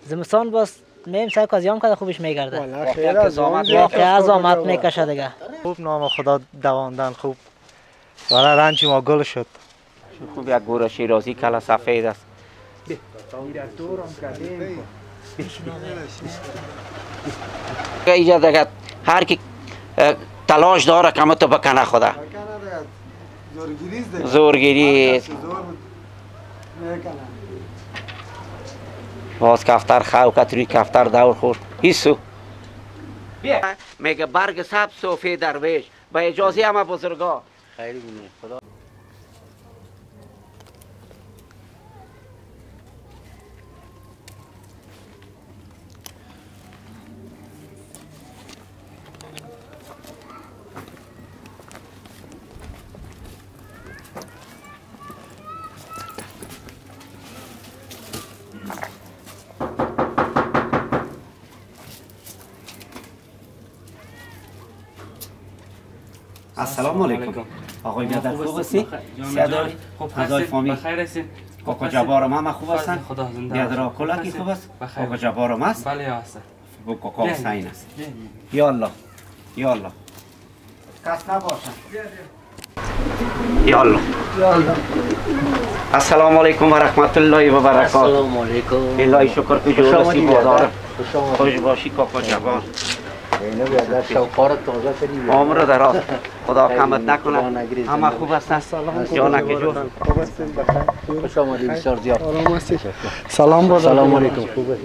زمستان باز میم سعی که زیام کرده خوبش میگرده. واقعا از آمد میکشه دیگه. خوب نام خدا دواندن خوب. ولی رنج ما گل شد. خوب یک گور شیرازی کلا سفید است. اینجا دیگه هر کی تلاش داره که تو بکنه خدا. زورگیری باز کفتر خو کتری کفتر دور خور هیسو میگه برگ سبز صوفی درویش با اجازه همه بزرگا خیلی بینید خدا. السلام علیکم. آقای بیادر خوب هستی؟ سیادار فضای فامیل بخیر هستین؟ کاکا جبارم هم خوب هستن؟ خدا زنده بیادر آکولا کی خوب است؟ کاکا جبارم است؟ بله هستن. بو کاکا حسین است. یا الله یا الله کس نباشن. یا الله السلام علیکم و رحمت الله و برکاته. السلام علیکم. الهی شکر که جور هستی بازار خوش باشی کاکا جبار. عمر دراز خدا کمت نکنه. همه خوب هستن؟ جانک جور خوش آمدید بسیار زیاد. سلام علیکم.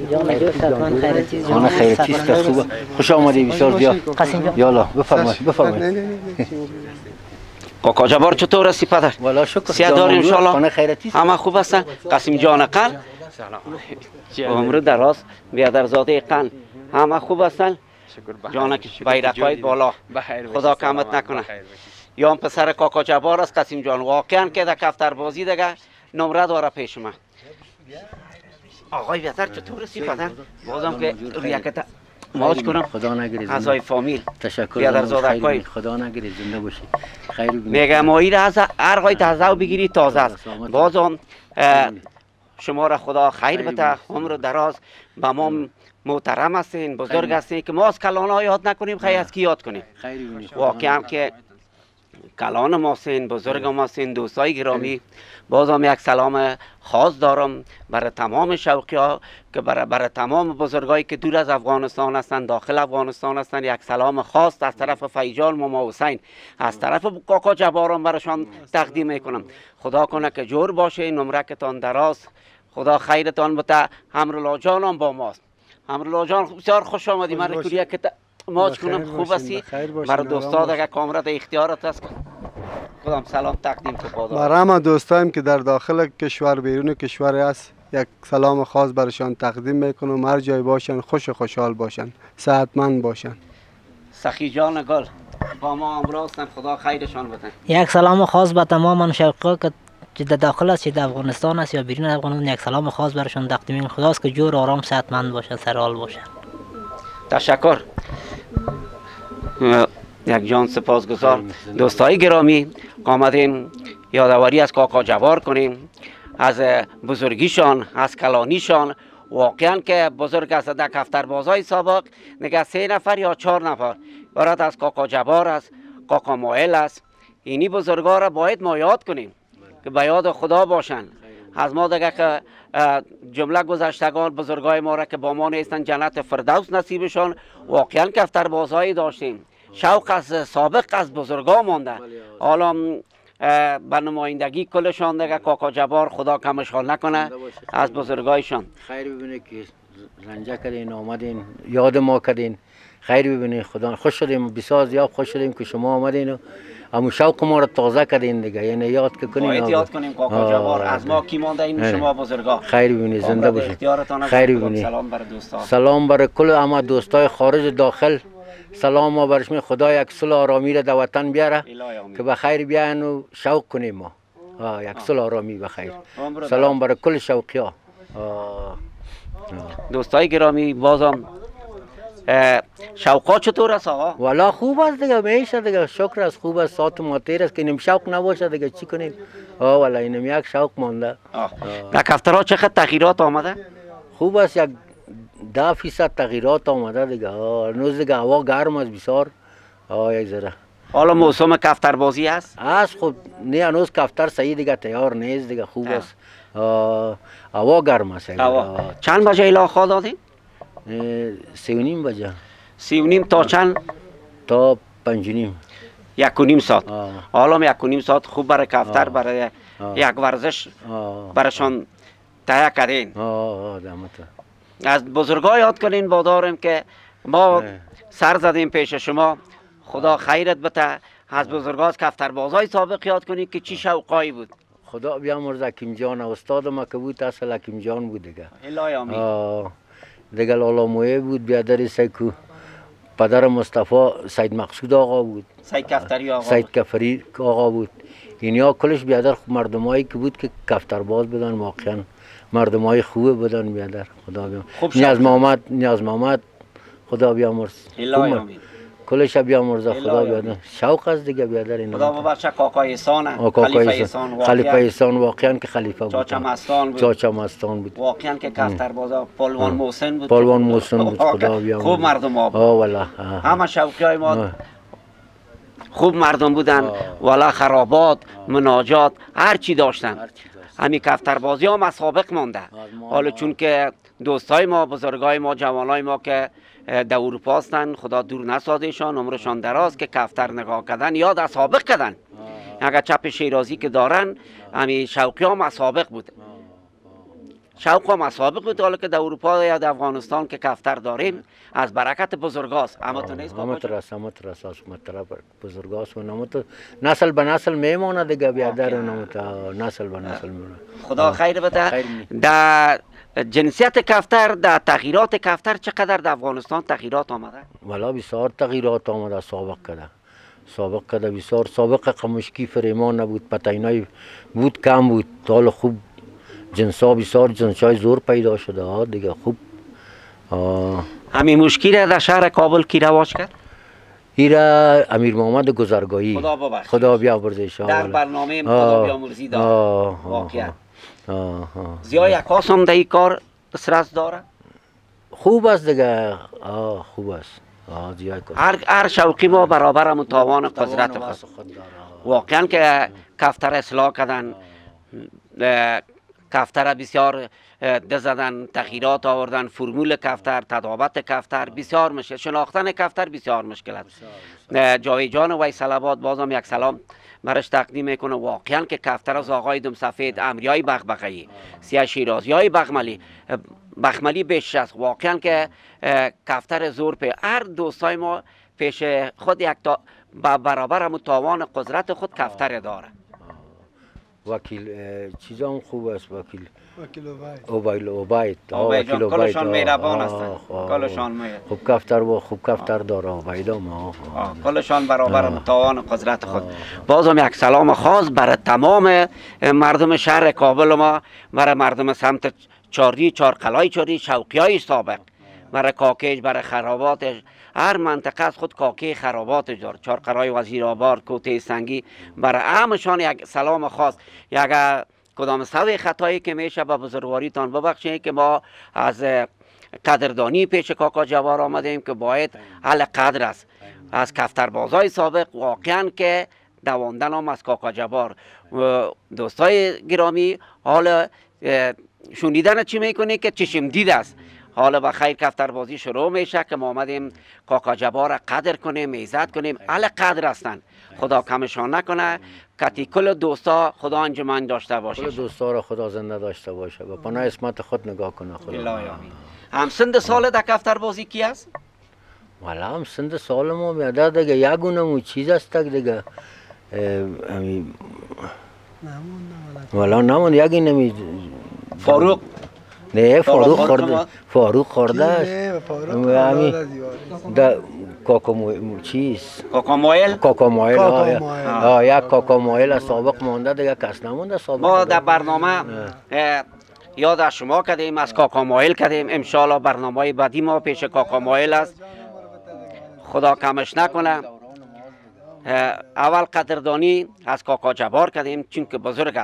خانه خیرتی است خوبه. خوش آمدید بسیار زیاد. یالا بفرمایید. کاکا جبار چطور هستی پدر؟ والا شکر. سیادار انشالله خانه خیرتی است. همه خوب هستن؟ قاسم جان قل عمر دراز بیادر زاده قل همه خوب هستن؟ جانک بیرقای بالا خدا کمت نکنه. یا هم پسر کاکا جبار است قاسم جان واقعا که در کفتر بازی دیگه نمره داره پیش من. آقای بیادر چطور هستی پدر؟ بازم که ریاکت ماچ کنم خدا نگیره. اعضای فامیل تشکر. بیادر زاده خدا نگیره زنده باشی. خیر ببینید. میگه ماهی را از هر قای تازه بگیری تازه است. بازم شما را خدا خیر بده عمر دراز به ما محترم هستین بزرگ هستین که ما از کلان ها یاد نکنیم خیلی از کی یاد کنیم. واقعا که کلان ما هستین بزرگ ما هستین دوستای گرامی. بازم یک سلام خاص دارم برای تمام شوقی ها که برای تمام بزرگایی که دور از افغانستان هستند داخل افغانستان هستند یک سلام خاص از طرف فیجان ماما حسین از طرف کاکا جبارم برایشان تقدیم میکنم. خدا کنه که جور باشه نمرکتان دراز خدا خیرتان بده. امرالله جان هم با ماست. امرالله جان بسیار خوش آمدی. من رکوریه که ماچ کنم خوب هستی؟ برای دوستا دیگه کامرا در اختیارت است. خودم سلام تقدیم که پاداش. برای همه دوستایم که در داخل کشور بیرون کشور است یک سلام خاص برایشان تقدیم میکنم. هر جای باشن خوش و خوشحال باشن صحتمند باشن. سخی جان گل با ما امروز هستن خدا خیرشان بده. یک سلام خاص به تمام شوقا که در داخل است در افغانستان است یا بیرون افغانستان یک سلام خاص برشون تقدیم خداست که جور آرام صحتمند باشن سرحال باشن. تشکر. یک جان سپاسگزار. دوستای گرامی آمدیم یادآوری از کاکا جبار کنیم از بزرگیشان از کلانیشان. واقعا که بزرگ است در کفتربازای سابق نگه 3 نفر یا 4 نفر برات از کاکا جبار است کاکا مایل است. اینی بزرگا را باید ما یاد کنیم که به یاد خدا باشن. از ما دیگه که جمله گذشتگان بزرگای ما را که با ما نیستن جنت فردوس نصیبشان. واقعا کفتربازایی داشتیم شوق از سابق از بزرگا مانده. حالا به نمایندگی کلشان دیگه کاکا جبار خدا کمشان نکنه از بزرگایشان. خیر ببینید که رنجه کردین آمدین یاد ما کردین. خیر ببینید خدا خوش شدیم بسیار زیاد خوش شدیم که شما آمدین و همون شوق ما رو تازه کردین دیگه. یعنی یاد که کنین باید یاد کنیم کاکا جبار از ما کی مانده این شما بزرگا. خیر ببینید زنده باشید. خیر ببینید. سلام برای دوستا. سلام برای کل همه دوستای خارج داخل. سلام ما برشون خدا یک صلح آرامی را در وطن بیاره که به خیر بیاین و شوق کنیم ما. یک صلح آرامی بخیر. سلام برای کل شوقی ها. دوستای گرامی بازم شوقا چطور است آقا؟ والا خوب است دیگه میشه دیگه شکر است خوب است ساعت ما تیر است که اینم شوق نباشه دیگه چی کنیم. والا اینم یک شوق مانده. در کفترها چقدر تغییرات آمده؟ خوب است یک 10% تغییرات آمده دیگه. هنوز دیگه هوا گرم است بسیار. یک ذره حالا موسم کفتر بازی است؟ خب نه هنوز کفتر صحیح دیگه تیار نیست دیگه، خوب است. هوا گرم است. چند بجه الاخا دادین؟ 3:30 بجه. 3:30 تا چند؟ تا 5:30. 1.5 ساعت. حالا 1.5 ساعت خوب برای کفتر، برای یک ورزش برایشان تهیه کردین. از بزرگا یاد کنین بادارم که ما سر زدیم پیش شما، خدا خیرت بده. از بزرگا از کفتربازای سابق یاد کنین که چی شوقایی بود. خدا بیامرزه حکیم جان استاد ما که بود، اصل حکیم جان بود دیگه. الهی آمین. دیگه لالا مویه بود، بیادر سیکو پدر مصطفی سید مقصود آقا بود، سید کفتری آقا سید کفری آقا بود. اینیا کلش بیادر مردمایی که بود که کفترباز بودن، واقعا مردمای خوبه بودن بیادر. خدا بیامرز. نیاز محمد خدا بیامرز. الهی آمین. کلش بیامرزه خدا بیادر. شوق از دیگه بیادر اینا. خدا ببخشه کاکای احسان، خلیفه احسان واقعا که خلیفه بود. چاچا مستان بود. واقعا که کفتربازا پهلوان محسن بود. خدا بیامرز. خوب مردم ها بود. والله همه شوقی های ما خوب مردم بودن. والا خرابات، مناجات، هر چی داشتن. همین کفتربازی هم از سابق مانده. حالا چون که دوستای ما، بزرگای ما، جوانای ما که در اروپا هستن، خدا دور نسازشان، عمرشان دراز، که کفتر نگاه کردن یاد از سابق کردن. اگر چپ شیرازی که دارن، همین شوقی هم از سابق بود. شوق هم از سابق بود. حالا که در اروپا یا در افغانستان که کفتر داریم، از برکت بزرگاست. اما تو نیست بزرگاست و نموت نسل به نسل میمونه دیگه بیادر. نموت نسل به نسل میمونه. خدا خیر بده. در جنسیت کفتر، در تغییرات کفتر چقدر در افغانستان تغییرات آمده؟ والا بسیار تغییرات آمده. سابق کده بسیار. سابق قمشکی فریمان نبود، پتینای بود کم بود. حالا خوب جنسا بسیار جنسای زور پیدا شده دیگه. خوب همین مشکل در شهر کابل کی رواج کرد؟ ایرا امیر محمد گذرگاهی، خدا بیامرزش. در برنامه خدا بیامرزی داره واقعا. زیا یکاس هم در این کار دسترس داره؟ خوب است دیگه. خوب است. هر شوقی ما برابر هم تاوان قدرت خود. واقعا که کفتر اصلاح کردن، کفتر بسیار زدن، تغییرات آوردن، فرمول کفتر، تداوت کفتر بسیار مشکل، شناختن کفتر بسیار مشکل است. جاوی جان ویسل آباد بازم یک سلام برش تقدیم میکنه. واقعا که کفتر از آقای دم سفید، امریای بغبغایی، سیاه شیرازی های بخملی بیش است. واقعا که کفتر زور په هر دوستای ما پیش خود یک تا برابر هم تاوان قدرت خود کفتر داره. وکیل چیزا هم خوب است. وکیل اوباید کلشان مهربان هستند. کلشان خوب کفتر داره. اوباید ما کلشان برابر تاوان قدرت خود. بازم یک سلام خاص برای تمام مردم شهر کابل ما، برای مردم سمت چاری، چارقلای چاری، شوقی های سابق، برای کاکیج، برای خراباتش. هر منطقه از خود کاکی خراباتش داره. چارقلای وزیرآباد، کوته سنگی، برای همشان یک سلام خاص. یک کدام سوی خطایی که میشه به بزرگواریتان ببخشید که ما از قدردانی پیش کاکا جوار آمدیم که باید اهل قدر است. از کفتربازای سابق واقعا که دواندن هم از کاکا جوار. دوستای گرامی، حالا شنیدن چی میکنه که چشم دید است. حالا بخیر کفتربازی شروع میشه که ما آمدیم کاکا جبار قدر کنیم، عزت کنیم. اهل قدر هستن، خدا کمشان نکنه. کتی کل دوستا خدا انجمن داشته باشه. کل دوستا را خدا زنده داشته باشه و پناه اسمت خود نگاه کنه. خدا هم سند سال در کفتربازی کی است؟ والا هم سند سال ما میاده دیگه. یگونه چیز است دیگه. والا نمون یکی نمی فاروق. نه فاروق خورده است. کاکامویل یک کاکامویل سابق مانده دیگه کس نمونده سابق. ما در برنامه یاد از شما کردیم، از کاکامویل کردیم. انشالله برنامه بعدی ما پیش کاکامویل است. خدا کمش نکنه. اول قدردانی از کاکا جبار کردیم چون که بزرگ است.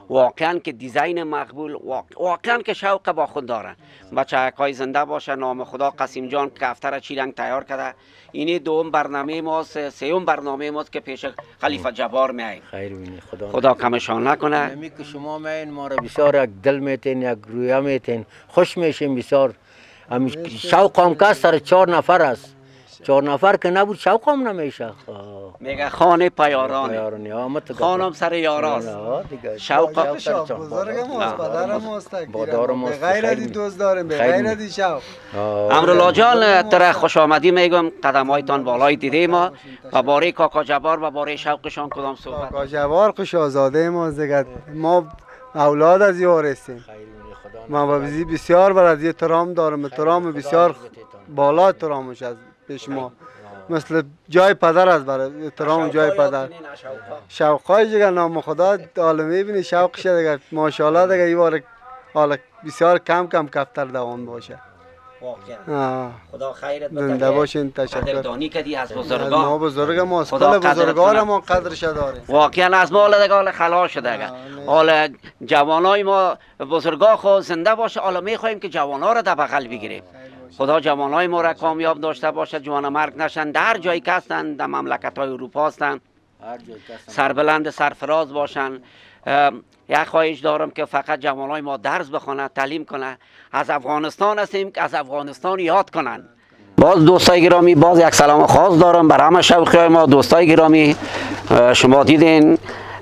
واقعا که دیزاین مقبول، واقعا که شوق با خود دارن. بچه های زنده باشه. نام خدا قاسم جان کفتر چی رنگ تیار کرده. اینی دوم برنامه ماست، سوم برنامه ماست که پیش خلیفه جبار میاییم. خیر بینی خدا کمشان نکنه. نمی که شما میین ما را بسیار یک دل میتین، یک رویه میتین، خوش میشیم بسیار. شوق هم که سر 4 نفر است. 4 نفر که نبود شوق هم نمیشه. میگه خانه پیارانه، خانم سر یاراست. شوق بزرگ ماست، پدر ماست، به غیر از این دوست داریم، به غیر از این شوق. امرالله جان تر خوش آمدی میگم. قدمایتان بالای دیده ما و باره کاکا جبار و باره شوقشان کدام صحبت؟ کاکا جبار خوش آزاده ما دیگه، ما اولاد از یار هستیم. ما بسیار بر از احترام دارم، احترام بسیار بالا احترامش از پیش ما، مثل جای پدر است، برای احترام جای پدر. شوقای دیگه نام خدا حالا میبینی شوقش دیگه ماشاءالله دیگه این بار حالا بسیار کم کفتر دوام باشه. واقعا خدا خیرت بده. زنده باشین. تشکر. قدردانی کردی از بزرگان. ما بزرگ ماست، کل بزرگان ما قدرش داریم. واقعا از مال دیگه خلاص شده دیگه. حالا جوانای ما بزرگا خود زنده باشه. حالا میخوایم که جوانا را در بغل بگیریم. خدا جوانای ما را کامیاب داشته باشه، جوان مرگ نشن، در جایی که هستن، در مملکت‌های اروپا هستن، سربلند سرفراز باشن. یک خواهش دارم که فقط جوانای ما درس بخونه، تعلیم کنه. از افغانستان هستیم که از افغانستان یاد کنن. باز دوستای گرامی، باز یک سلام خاص دارم برای همه شوقیای ما. دوستای گرامی، شما دیدین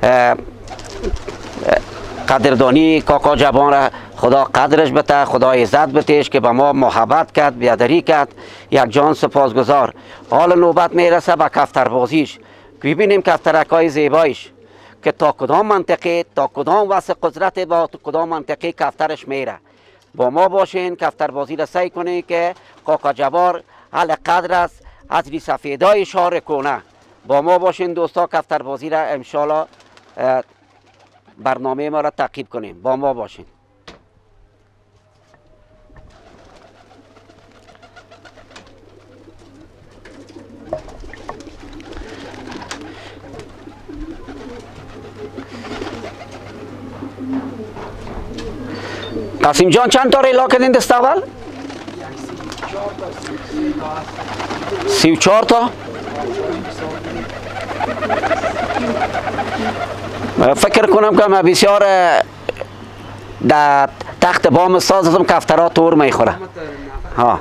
قدردانی کاکا جبان را خدا قدرش بده، خدا عزت بتهش که به ما محبت کرد، بیادری کرد. یک جان سپاسگزار. حالا نوبت میرسه به کفتربازیش، ببینیم کفترکای زیبایش که تا کدام منطقه، تا کدام واسه قدرت، با کدام منطقه کفترش میره. با ما باشین، کفتربازی را سعی کنین که کاکا جبار حال قدر است از ری سفیدای شهر کنه. با ما باشین دوستا، کفتربازی را انشالله برنامه ما را تعقیب کنیم. با ما باشین. قاسم جان چند تا ریلا کردین دست اول؟ 34 تا. فکر کنم که من بسیار در تخت بام ساز هستم، کفترها تور میخوره. ها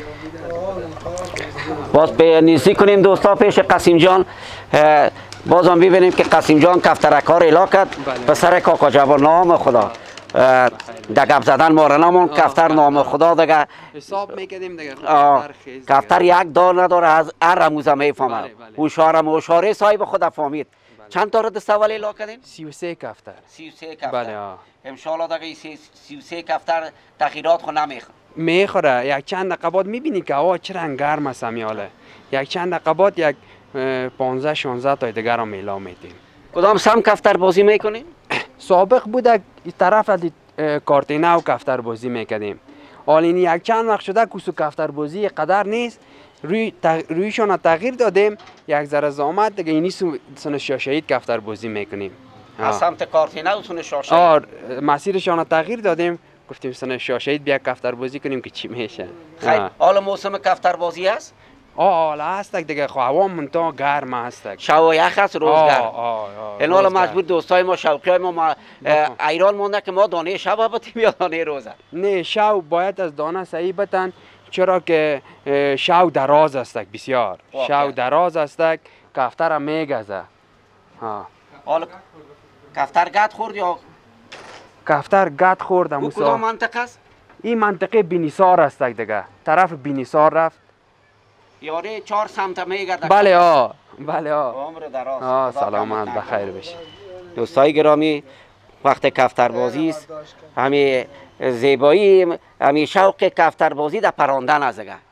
باز به نزدیک کنیم دوستا پیش قاسم جان. باز هم ببینیم که قاسم جان کفترکار ریلا کرد به سر کاکا جبار. نام خدا در گپ زدن ما را نمون. کفتر نام خدا دیگه حساب میکردیم دیگه. کفتر یک دار نداره، از هر رموزه میفهمه. هوشیاره صاحب خدا فهمید. چند تا را دست اول اعلام کردین؟ 33 کفتر. 33 کفتر. بله. ان شاء الله دیگه 33 کفتر تغییرات خو نمیخوره. میخوره. یک چند دقیقه بعد میبینی که هوا چه رنگ گرم است میاله. یک چند دقیقه بعد یک 15 16 تا دیگر هم اعلام میدیم. کدام سم کفتر بازی میکنیم؟ سابق بود این طرف از کارتینه و کفتر بازی میکردیم. حالا این یک چند وقت شده کوسو کفتر بازی قدر نیست. رویشان تغییر دادیم. یک ذره زحمت دیگه اینی سن شاشهید کفتر بازی میکنیم. از سمت کارتینه و سن شاشهید مسیرشان تغییر دادیم. گفتیم سن شاشهید بیا کفتر بازی کنیم که چی میشه. خیلی حالا موسم کفتر بازی است؟ حالا هست دیگه، هوا منتها گرم است. شب یخ است، روز گرم. این حالا مجبور دوستای ما، شوقیای ما ایران مونده که ما دانه شب بتیم یا دانه روزه. نه، شب باید از دانه صحیح بتن، چرا که شب دراز است بسیار. شب دراز است، کفتر میگزه. حالا کفتر گد خورد یا کفتر گد خورد؟ او کدام منطقه است؟ این منطقه بینیسار است دیگه. طرف بینیسار رفت. یاره 4 سمت میگرده. بله بله عمر دراز. سلامت بخیر بشه. دوستای گرامی، وقت کفتربازی است. همین زیبایی، همین شوق کفتربازی در پراندن است دیگه.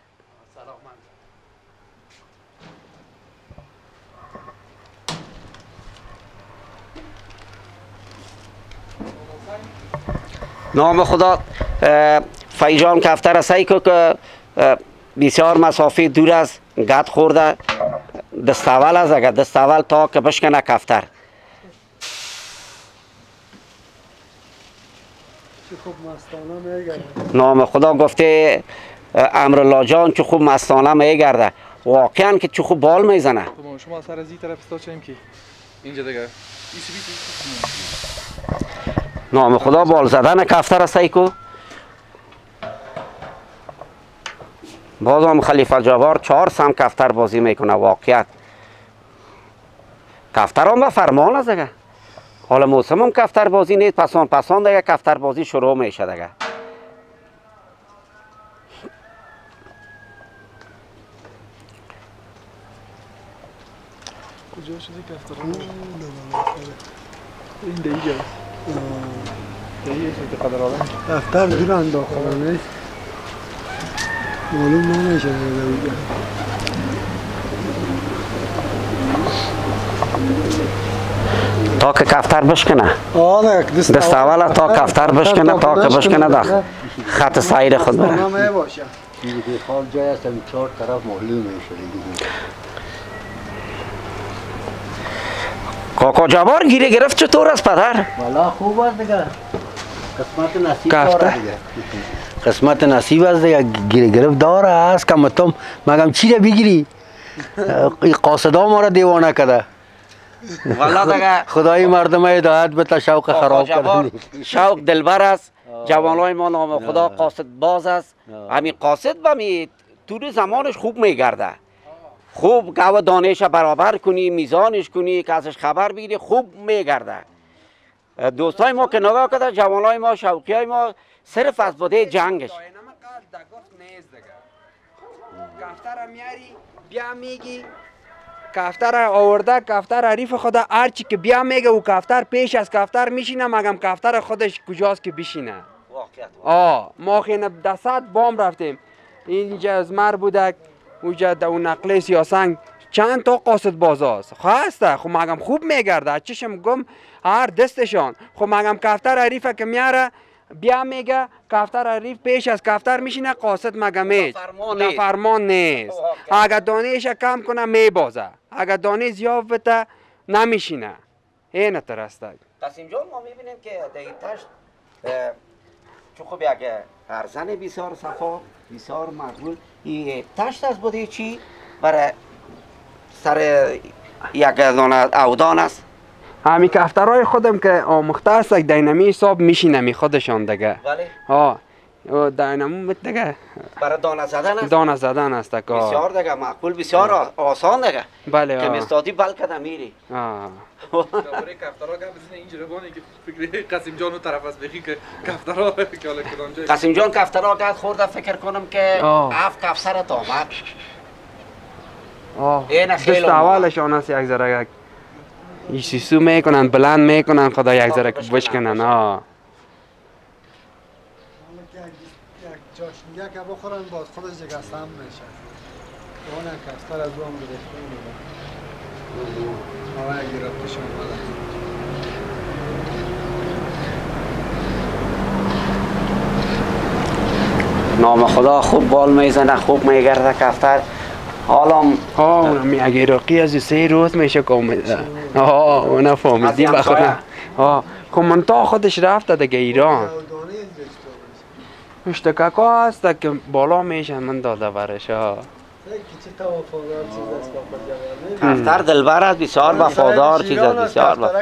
نام خدا. فیجان کفتر است که بسیار مسافه دور است، گد خورده. دستاول است، اگر دستاول تا که بشکنه کفتر. خوب مستانه میگرده. نام خدا گفته امرالله جان چه خوب مستانه میگرده. واقعا که چه خوب بال میزنه. شما سر از این طرف استاد که اینجا دیگه نام خدا بال زدن کفتر است ایکو. بازم خلیفه جبار 4 سم کفتر بازی میکنه. واقعیت کفتر هم به فرمان است دیگه. حالا موسم هم کفتر بازی نیست، پسان دیگه کفتر بازی شروع میشه دیگه. کجا شدی کفتر؟ این دیگه دیگه قدر آدم کفتر دور انداخته نیست، معلوم نمیشه دیگه. تا که کفتر بشکنه آره دست اول تا کفتر بشکنه، تا که بشکنه در خط سایر خود بره. دیگه خال جای است هم 4 طرف معلوم میشه دیگه. کاکا جبار گیره گرفت چطور است پدر؟ والا خوب است دیگه. قسمت نصیب داره دیگه. قسمت نصیب است دیگه. گیره گرفت داره است که متم مگم چی را بگیری؟ این قاصدا ما را دیوانه کرده. والا دیگه خدای مردم هدایت بده شوق خراب کردن. شوق دلبر است. جوانای ما نام خدا قاصد باز است. همین قاصد به می طول زمانش خوب میگرده. خوب گاو دانش برابر کنی، میزانش کنی که ازش خبر بگیری، خوب میگرده. دوستای ما که نگاه کرده، جوانای ما، شوقیای ما صرف از بوده جنگش. کفتر میاری بیا میگی کفتر آورده، کفتر حریف خدا هرچی که بیا میگه او کفتر پیش از کفتر میشینه، مگم کفتر خودش کجاست که بشینه. ما خیلی دست بام رفتیم اینجا از مر بودک اونجا در اون نقله سیاسنگ چند تا قاصد بازاست خواسته. خب مگم خوب میگرده چشم گم هر دستشان. خب مگم کفتر حریفه که میاره بیا میگه کفتر حریف پیش از کفتر میشینه، قاصد مگم هیچ فرمان نیست. اگر دانهش کم کنه میبازه، اگر دانه زیاد بده نمیشینه. این ترسته. قاسم جان ما میبینیم که در این تشت چون خب یک ارزن بسیار صفا بسیار مقبول. این تشت از بوده چی؟ برای سر یک دانه اودان است. همین کفترهای خودم که آموخته است دینامی حساب میشینه می خودشان دیگه. بله. دینامو دیگه برای دانه زدن است. دانه زدن است که بسیار دیگه مقبول، بسیار آسان دیگه. بله. که مستادی بلکه میری. درباره کفترها گپ بزنه اینجا روانی که فکر قاسم جان اون طرف است بگی که کفترها که حالا کدام جای قاسم جان کفترها قد خورده فکر کنم که 7 کفسرت آمد. این خیلی دست اولشان است یک ذره یک سیسو میکنن بلند میکنن خدا یک ذره بشکنن. جاش میگه که بخورن باز خودش دیگه سم میشه. اون کفتر از اون گرفته میده. هوا گرفته شون نام خدا خوب بال میزنه، خوب میگرده کفتر. حالا اونم یک عراقی از 3 روز میشه که اومده. اون فهمیدی بخورم. خب من تا خودش رفته دیگه ایران. اشتکاکا هست که بالا میشن من داده برش. کفتر دلبر است، بسیار وفادار چیز است، بسیار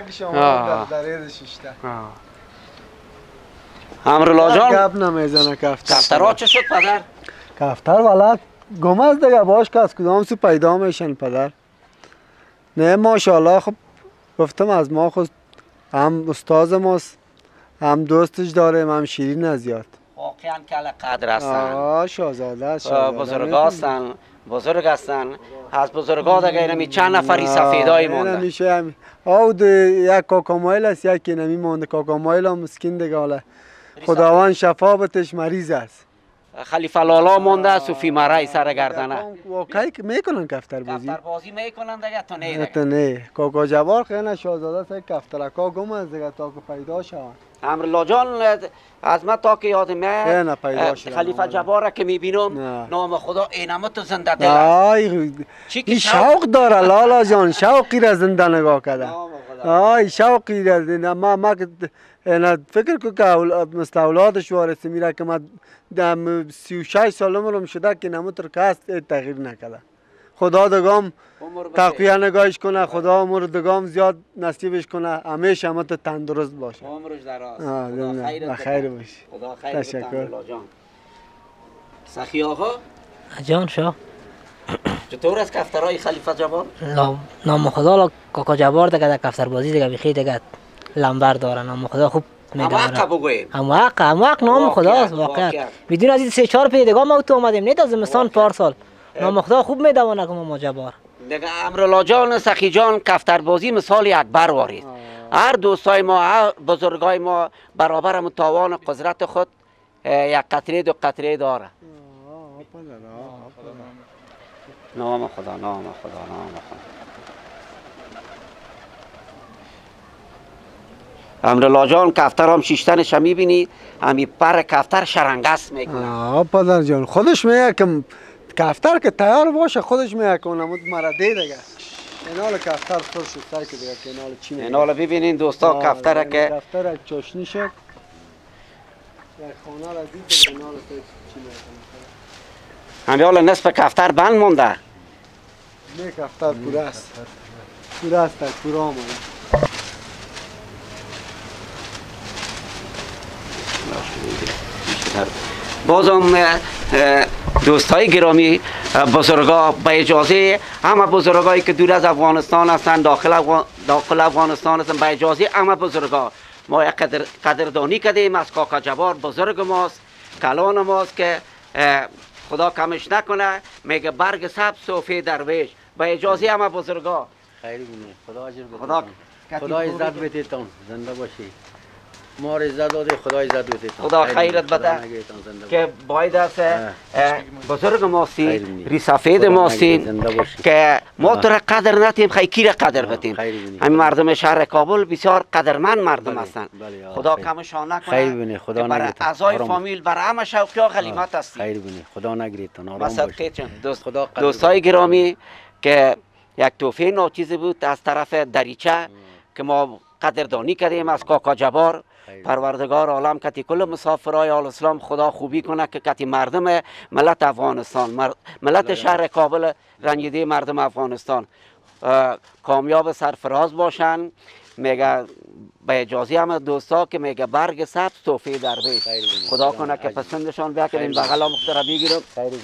امرالله جان گپ نمیزنه کفتر. کفترها چه شد پدر؟ کفتر ولد گم است دیگه، باش که از کدام سو پیدا میشن پدر. نه ماشاءالله. خب گفتم از ما خود هم استاد ماست، هم دوستش داریم، هم شیرین ازیاد. واقعا کل قدر هستن. شاهزاده بزرگ هستن، بزرگ هستن. از بزرگا دیگه اینمی چند نفری سفیدای مونده. نمیشه همین. یک کاکامایل است، یکی نمی مونده. کاکامایل هم مسکین دیگه، حالا خداوند شفا بتش، مریض است. خلیفه لالا مونده، صوفی مرای سر گردنه. واقعی که میکنن کفتر بازی. کفتر بازی میکنن دیگه تو نه دیگه. تو نه. کاکا جبار خیلی شاهزاده است، کفترکا گم است دیگه تا که پیدا شوند. امرالله جان از ما تا که یاد میاد خلیفه جبار که میبینم نام خدا اینمه تو زنده دل است. این شوق داره لالا جان، شوقی را زنده نگاه کرده. آه شوقی داره. ما فکر کو که مثل اولادش وارث میره که ما 36 سالم رو شده که نموتر کس تغییر نکرده. خدا دگام تقویه نگاهش کنه، خدا عمر دگام زیاد نصیبش کنه، همیشه همه تندرست باشه. عمرش دراز. خدا خیر باشه. خدا خیر تشکر. سخی آقا جان شاه چطور است کفترهای خلیفه جبار؟ نام خدا کاکا جبار دیگه در کفتر بازی دیگه بخیر دیگه لنبر داره. نام خدا خوب حق بگویم. حق نام خداست واقعا. بدون از این 3-4 پی دیگه ما تو اومدیم نه از زمستان پارسال. نام خدا خوب میدونه که ما جبار. دیگه امرالله جان سخی جان کفتر بازی مثال اکبر وارید. هر دوستای ما بزرگای ما برابر متوان قدرت خود یک قطره دو قطره داره. نام خدا نام خدا نام خدا. امرالله جان کفتر هم شیشتنش هم میبینید همی پر کفتر شرنگست میکنه. پدر جان خودش میگه که کفتر که تیار باشه خودش میگه که اونم مرده دیگه. اینال کفتر فرش شد که دیگه که اینال چی میگه. اینال ببینین دوستا کفتر که کفتر چاشنی شد. یک خانه را دید که اینال چی میگه. همی حالا نصف کفتر بند مونده. نه کفتر پوره است. پوره است پوره آمده. بازم دوستای گرامی بزرگا به اجازه همه بزرگایی که دور از افغانستان هستند داخل افغانستان هستند به اجازه همه بزرگا ما یک قدردانی کردیم از کاکا جبار بزرگ ماست کلان ماست که خدا کمش نکنه میگه برگ سبز صوفی درویش به اجازه همه بزرگا خیلی بونه خدا اجر بده خدا عزت بده زنده باشی ما را عزت داده خدا عزت بده خدا خیرت بده که باید است بزرگ ماستین ریسافید ماستین که ما تو را قدر نتیم خیلی را قدر بتیم همین مردم شهر کابل بسیار قدرمند مردم هستند خدا کمشان نکنه خدا برای اعضای فامیل برای همه شوقی ها غلیمت هستیم خیر بینی خدا نگیرید آرام باشید دوستای گرامی که یک توفیق ناچیزی بود از طرف دریچه که ما قدردانی کردیم از کاکا جبار پروردگار عالم کتی کل مسافرای آل اسلام خدا خوبی کنه که کتی مردم ملت افغانستان ملت شهر کابل رنجیده مردم افغانستان کامیاب سرفراز باشن میگه به اجازه همه دوستا که میگه برگ سبز توفیق درویش خدا کنه که پسندشان بکنیم بغل مختار بگیرم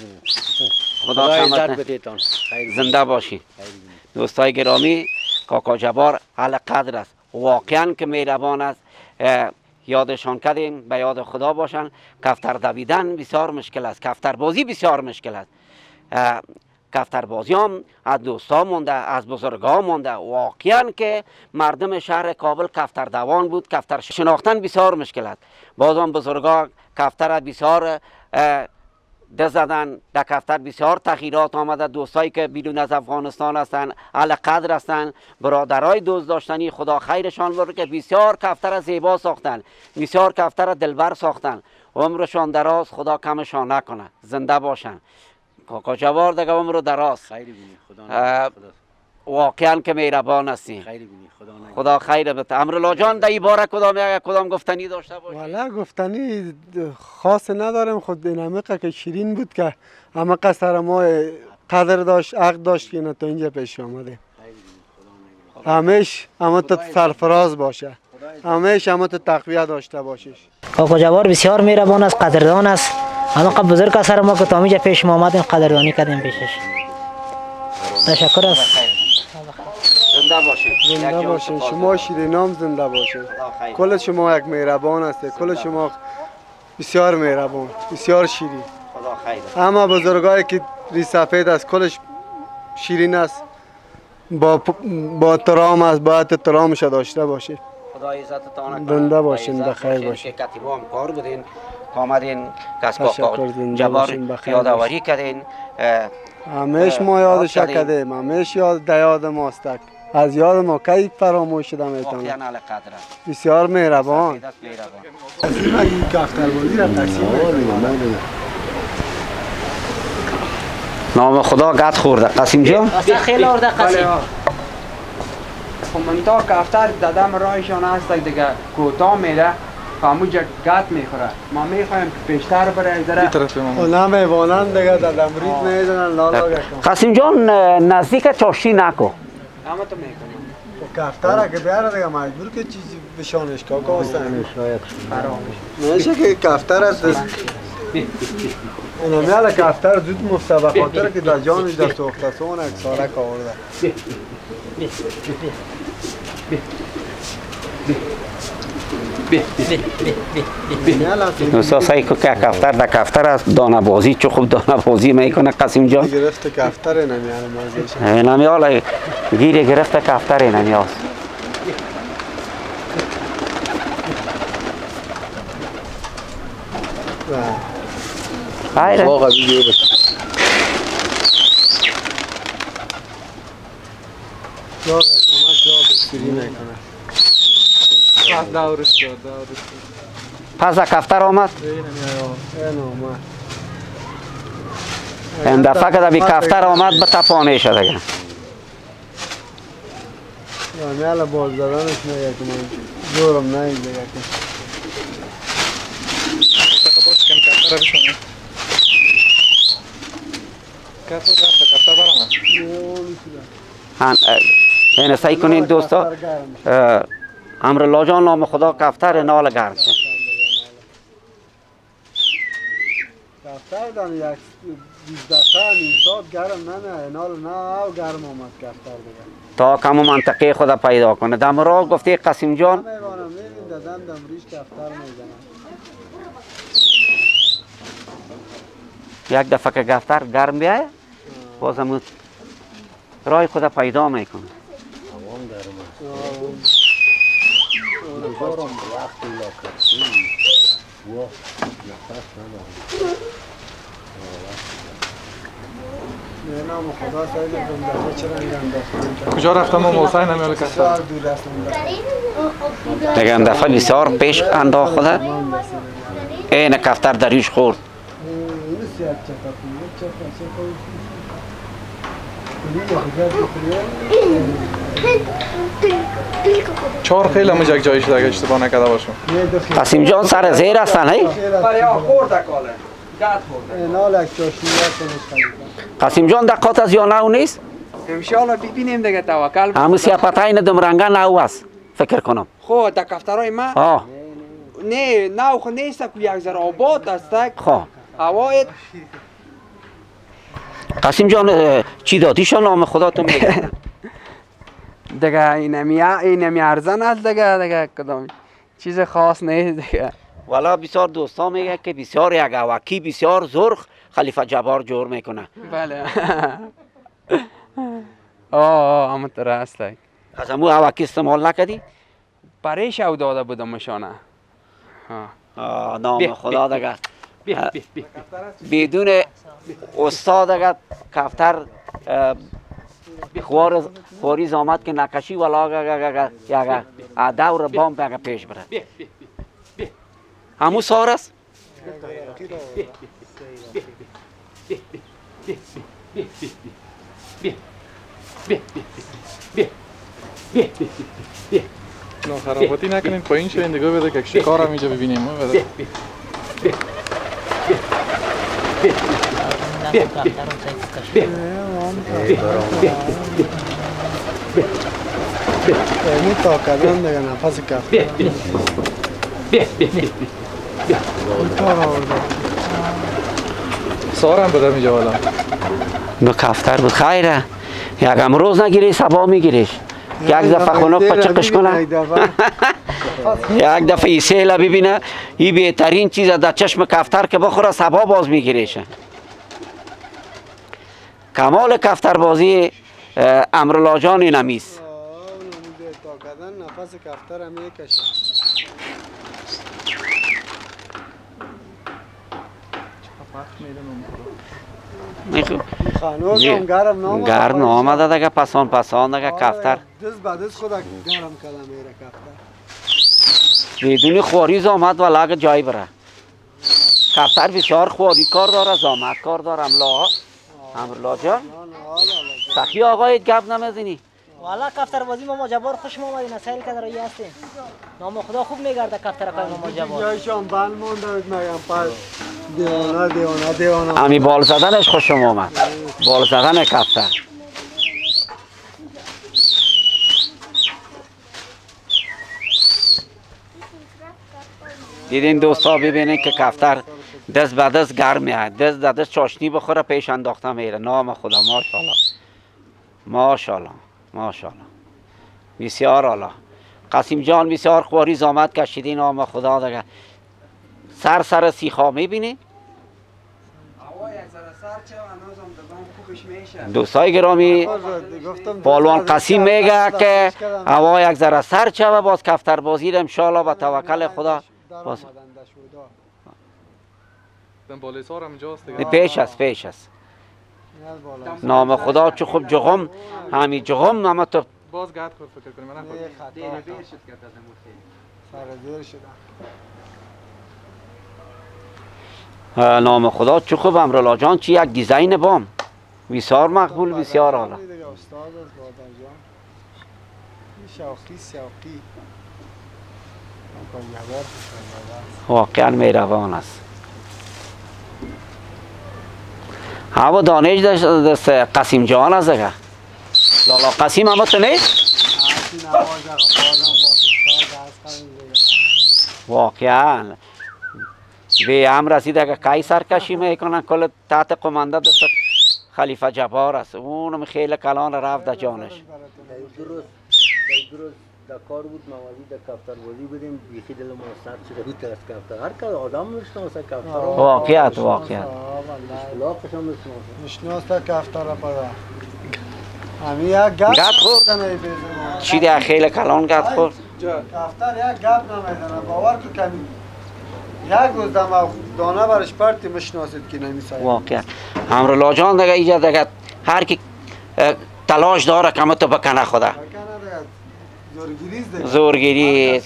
خدا عزت زنده باشی دوستای گرامی کاکا جبار علی قدر است واقعا که مهربان است یادشان کردیم به یاد خدا باشن کفتر دویدن بسیار مشکل است کفتر بازی بسیار مشکل است کفتر بازی هم از دوستا مونده از بزرگا مونده واقعا که مردم شهر کابل کفتر دوان بود کفتر شناختن بسیار مشکل است بازم بزرگا کفتر بسیار دست زدن در کفتر بسیار تغییرات آمده دوستایی که بیرون از افغانستان هستند اهل قدر هستند برادرای دوست داشتنی خدا خیرشان بره که بسیار کفتر زیبا ساختن بسیار کفتر دلبر ساختن عمرشان دراز خدا کمشان نکنه زنده باشن کاکا جبار دیگه عمر دراز واقعا که مهربان هستی خدا خیر بده امرالله جان در این باره کدام گفتنی داشته باشی والا گفتنی خاص ندارم خود این همه که شیرین بود که همه قصر ما قدر داشت عقل داشت که تا اینجا پیش آمده همیشه همه تو سرفراز باشه همیشه همه تو تقویه داشته باشیش کاکا جبار بسیار مهربان است قدردان است همه بزرگ سر ما که تا اینجا پیش ما آمدیم قدردانی کردیم پیشش تشکر است زنده باشین زنده باشین شما شیرینام زنده باشین کل شما یک مهربان هسته کل شما بسیار مهربان بسیار شیرین خدا خیر اما بزرگایی که ریسافید است کلش شیرین است با ترام است باید ترامش داشته باشید خدا عزتتان کنه زنده باشین بخیر باشین که کتیبا هم کار بودین آمدین کس کاکا جبار یادآوری کردین همیشه ما یادش کردیم همیشه یاد ماست از یاد ما کی فراموش شده میتونه بسیار مهربان این کفتر بازی را تقسیم نام خدا گد خورده قسیم جان خیلی آورده قسیم خمنتا کفتر دادم رایشان هست دیگه کوتاه میره همونجا گت میخوره ما میخوایم که پیشتر بره این ذره طرف ما اونا میوانند دیگه در دمرید میزنن لالا گشتن. قاسم جان نزدیک چاشی نکو. همه تو میکنم کفتر که بیاره دیگه مجبور که چیزی بشانش که کاستن نشه که کفتر است اونا میاله کفتر زود مفته خاطر که در جانش در سوخته سون اکساره که آورده احساسایی که کفتر در کفتر است دانه بازی چه خوب دانه بازی میکنه قاسم جان. گرفت کفتر نمیاره مازیش نمیاله گیره گرفته کفتر نمیاس. خیره واقعا بیگه جا قسمت جا بسکری میکنه پس دورش شد پس در کفتر آمد. این آمد این دفعه که در بی کفتر آمد به تپانه شده دیگه. میاله باز دادنش میگه که من زورم نهید دیگه که باز کن کفتر بشونه کفتر رفته کفتر برامد. این سعی کنین دوستا امرالله جان نام خدا کفتر نال گرم شه. کفتر دن یک 12 تا نیم ساعت گرم نه اینال نه او گرم آمد کفتر دیگه تا کم منطقه خدا پیدا کنه. دم را گفته قاسم جان میوانم میبین دادن دمریش کفتر میزنن یک دفعه که کفتر گرم بیایه بازم رای خدا پیدا میکنه. نام خدا سایل بنده چرا انداختن کجا رفتم ما حسین نمیاله کفتر بسیار دور هستم دیگه این دفعه بسیار پیش انداخت خدا این کفتر دریش خورد. چهار خیلی هم یک جایش دیگه اشتباه نکرده باشم. قاسم جان سر زیر هستن هی؟ برای خورده کاله گت خورده اینال یک چاشنیت کنش قاسم جان دقات از یا نو نیست؟ انشالله ببینیم دیگه توکل همون سیاپتای دم رنگا نو است فکر کنم. خب در کفترهای ما آه نه نو خود نیست که یک ذره آباد است خب هوای قاسم جان چی دادیشان نام خدا تو میگه؟ دیگه اینمی ارزن است دیگه کدام چیز خاص نیست دیگه. والا بسیار دوستا میگه که بسیار یک اوکی بسیار زرخ خلیفه جبار جور میکنه. بله آه همون طور است از همون اوکی استعمال نکردی؟ پریش او داده بودم مشانه نام خدا دیگه بدون استاد دیگه کفتر خوریز آمد که نکشی ولا یک دور بام پیگه پیش بره. همون سار است؟ خراباتی نکنین پایین شوین دیگه بده که شکار هم اینجا ببینیم. اینی تا کدن دیگه نفس کفتر سارم بده میجا والا به کفتر بود خیره یک امروز نگیری سبا میگیریش یک دفعه خونک پچقش کنه یک دفعه سیله ببینه این بهترین چیز در چشم کفتر که بخوره سبا باز میگیریشه. کمال کفتر بازی امرالله جان اینمیست. تا کدن نفس کفتر هم میکشه خانوک هم گرم آمده دیگه پسان دیگه کفتر دست به دست خود گرم کده میره کفتر بدون خوریز آمد و لگ جای بره. کفتر بسیار خوری کار داره زامت کار داره امرالله جان. سخی آقایت گپ نمیزنی والا کفتر بازی ماما جبار خوش اومدین نسایل که روی هستین نام خدا خوب میگرده کفتر کای ماما جبار جایشان بند مونده میگم پس دیوانه امی بال زدنش خوشم آمد بال زدن کفتر دیدین دوستا ببینین که کفتر دست به دست گرم میاد دست به دست چاشنی بخوره پیش انداخته میره نام خدا ماشاءالله ماشاءالله ماشاءالله بسیار عالی قاسم جان بسیار خواری زحمت کشیدین نام خدا دیگه سر سیخا میبینی دوستای گرامی پالوان قاسم میگه که هوا یک ذره سر چه باز کفتر بازی رو ان شاء الله با توکل خدا باز بالای سار هم اینجاست پیش است نام خدا چه خوب جغم همین جغم همه تو باز گرد خود فکر کنیم من نام خدا چه خوب امرولا جان چی یک دیزاین بام بسیار مقبول بسیار عالی واقعا مهربان است هوا دانش دست قاسم جان است دیگه لالا قاسم هم تو نیست واقعا به هم رسیده که کای سرکشی میکنن کل تحت قمانده دست خلیفه جبار است اونم خیلی کلان رفت در جانش درست در کار بود موازی در کفتر بازی بودیم بیخی دل ما سر شده بود از کفتر هر که آدم میشناسه کفتر واقعیت لاقش هم میشناسه کفتر پدا همین یک گپ خورد چی ده خیلی کلان گپ خورد کفتر یک گپ نمیدنه باور تو کمی یک روز دانه برش پرتی میشناسید که نمیساید واقعا امرولا جان دیگه اینجا دیگه هر کی تلاش داره که تو بکنه خدا زورگیری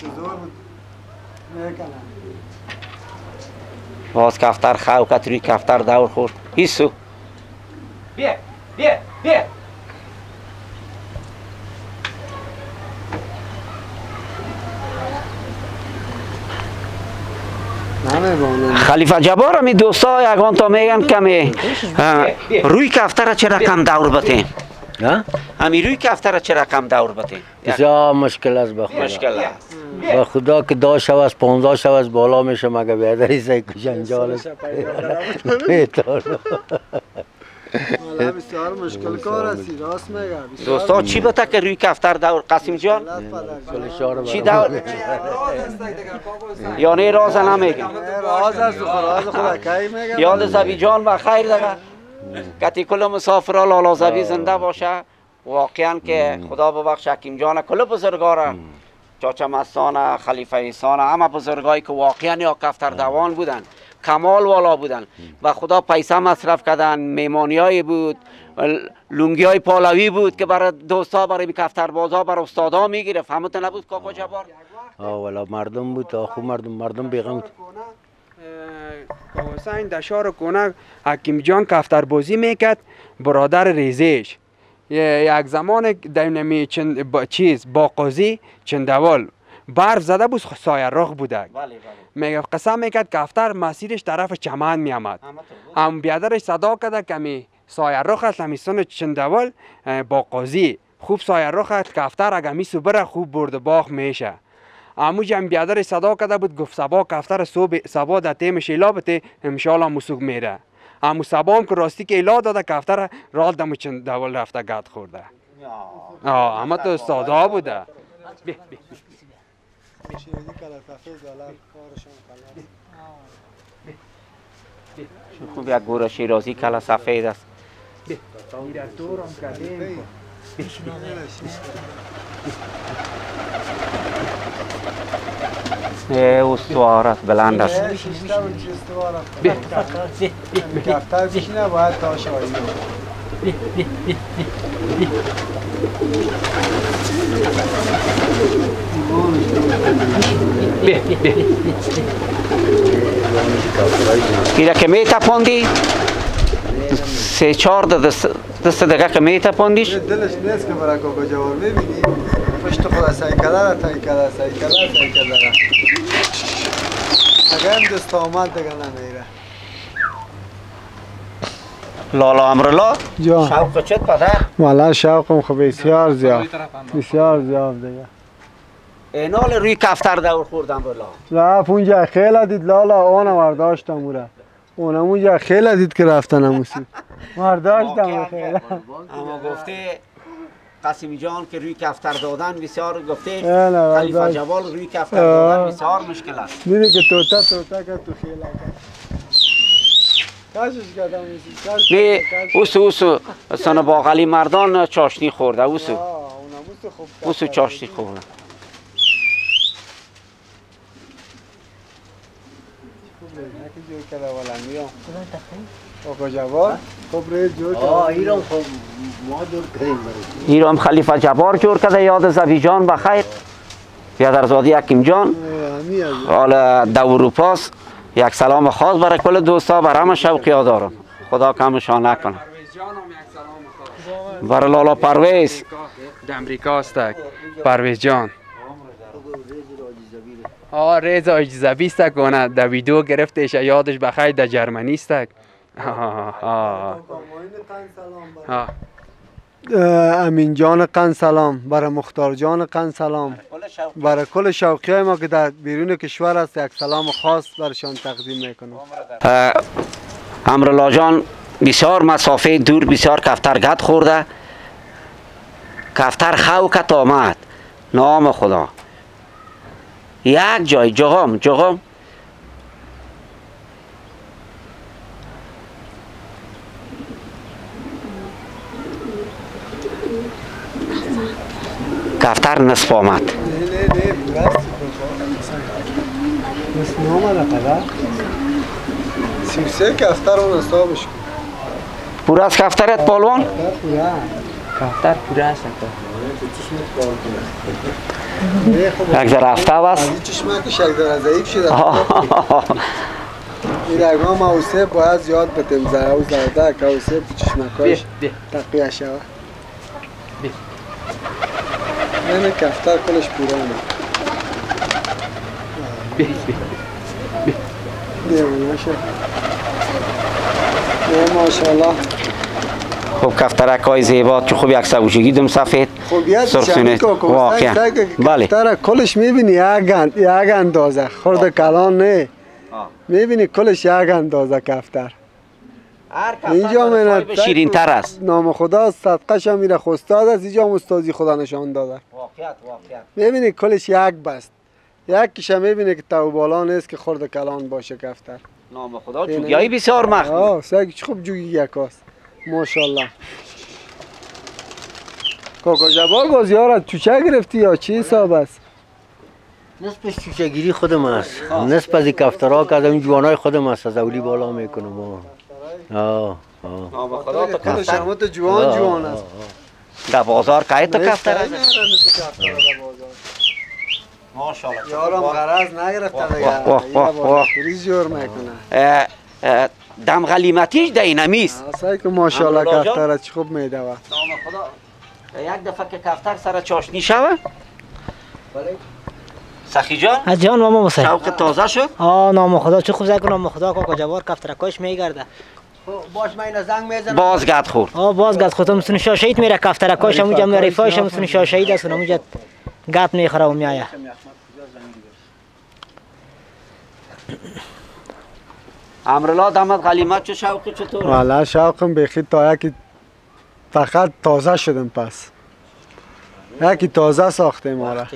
باز کفتر خوکت روی کفتر دور خورد هیسو بیا خلیفه جبار همی دوستا یکان تا میگن کمی روی کفتر چه رقم دور بتین همی روی کفتر چه رقم دور بتین بسیار مشکل است به خدا که 10 شو از 15 شو از بالا میشه مگه بیادری سای جنجال است بسیار مشکل کار است راست میگه دوستا چی بتا که روی کفتر دور قاسم جان چی دور یعنی راز نمیگه راز است راز خدا کی میگه یاد زبی جان و خیر دیگه کتی کل مسافرها لالا زبی زنده باشه واقعا که خدا ببخش حکیم جان کل بزرگاره چاچا مستان خلیفه ایسان همه بزرگایی که واقعا یا کفتر دوان بودن کمال والا بودن و خدا پیسه مصرف کردن میمانیایی بود لونگی های پالوی بود که برای دوستا برای کفتر بازا برای استادا میگرفت همه تو نبود کاکا جبار والا مردم بود آخو مردم بیغم حسین در شهر کنه حکیم جان کفتر بازی میکرد برادر ریزش یک زمان دینمی با قاضی چندوال برف زده بود سایه رخ بوده میگه قسم میکرد کفتر مسیرش طرف چمن میامد هم بیادرش صدا کرده کمی سایه رخ است همیستان چندوال با قاضی خوب سایه رخ است کفتر اگر میسو بره خوب برد باغ میشه اموج هم بیادرش صدا کرده بود گفت سبا کفتر سبا در تیم شیلا بته انشالله مسوق میره امو سبا هم که راستی که ایلا داده کفتر رال دمو چندوال رفته گد خورده اما تو استادا بوده خوب یک گوره شیرازی کلا سفید است استوارت بلند است کفتر بشینه باید تاشایی ایره که می تپاندی سه چهار دست دقیقه میتپاندیش. دلش نیست که برای کاکا جوار میبینی پشت خود سایکله را تایکله سایکله را اگر هم دست آمد دیگه نمیره. لالا امرلا جان شوق چت پدر؟ والا شوقم خب بسیار زیاد دیگه. اینال روی کفتر دور خوردم بلا. رفت اونجا خیلی دید لالا آنم ورداشتم اونجا. اونم اونجا خیلی دید که رفتن هموسی ورداشتم خیلی. اما گفته قاسمی جان که روی کفتر دادن بسیار گفته نه، خلیفه جوال روی کفتر دادن بسیار مشکل است. دیدی که توتا که تو خیلی کشش کردم نه اوسو سن باقلی مردان چاشنی خورده اوسو چاشنی خورده. ایران خلیفه جبار جور کرده یاد زوی جان بخیر پیادرزادی حکیم جان. حالا در اروپاست. یک سلام خاص برای کل دوستا برای همه شوقی دارم. خدا کمشان نکنه. برای لالا پرویز در امریکا است پرویز جان. رضا اجزبی است کنه در ویدیو گرفتش یادش بخیر در جرمنی است. امین جان قن سلام برای مختار جان قن سلام برای کل شوقی های ما که در بیرون کشور است یک سلام خاص برشان تقدیم میکنم. امرلا جان بسیار مسافه دور بسیار کفتر گد خورده. کفتر خوکت آمد نام خدا یک جای جغام کفتر نصف آمد. نصف آمد پدر 33 کفتر اون حسابش کن. پورا از کفترت پالوان؟ کفتر پورا است. یک ذره هفته است. از این چشمکش یک ذره ضعیف شده. این اگه ما اوسه باید زیاد بتیم زرده که اوسه چشمکاش تقیه شود. این کفتر کلش پورا آمد. ماشاءالله. خوب کفترک های زیبا که خوب یک سوژگی دم سفید سرخسونه واقعا بله کفتر کلش میبینی یک اندازه خورده کلان نه میبینی کلش یک اندازه کفتر. اینجا من شیرین تر است. نام خدا صدقه شم میره خستاد است. اینجا استادی خدا نشان داده. واقعیت میبینی کلش یک بست یک کشه میبینی که تو بالا نیست که خورده کلان باشه کفتر. نام خدا جوگیایی بسیار مخدوم. سگ خوب جوگی یکاست ماشاءالله. کاکا جبار باز یارت چوچه گرفتی یا چی حساب است؟ نصفش چوچه گیری خودم است. نصف از این کفترها که از این جوانای خودم است از اولی بالا میکنم. نام خدا تو کفتر تو جوان است. در بازار که تو کفتر است؟ ماشاءالله. یارم غرض نگرفتن دیگه. ریز جور میکنه. دم غلیمتیش در اینمیست. اصلا که ماشاءالله کفتر چی خوب میدوه. نام خدا یک دفعه که کفتر سر چاشنی شوه سخی جان جان ماما مسای شوق تازه شد. نام خدا چه خوب زای کنم نام خدا کاکا جبار کفترکاش میگرده. باش من زنگ میزنم باز گد خورد. باز گد خورد مسون شاشید میره کفترکاش اونجا معرفاش مسون شاشید است اونجا گد میخوره و میایه. امرلا داماد غلیمت چه شوقی چطور؟ والا شوقم بخی تا یکی فقط تازه شدم پس یکی تازه ساخته ما را.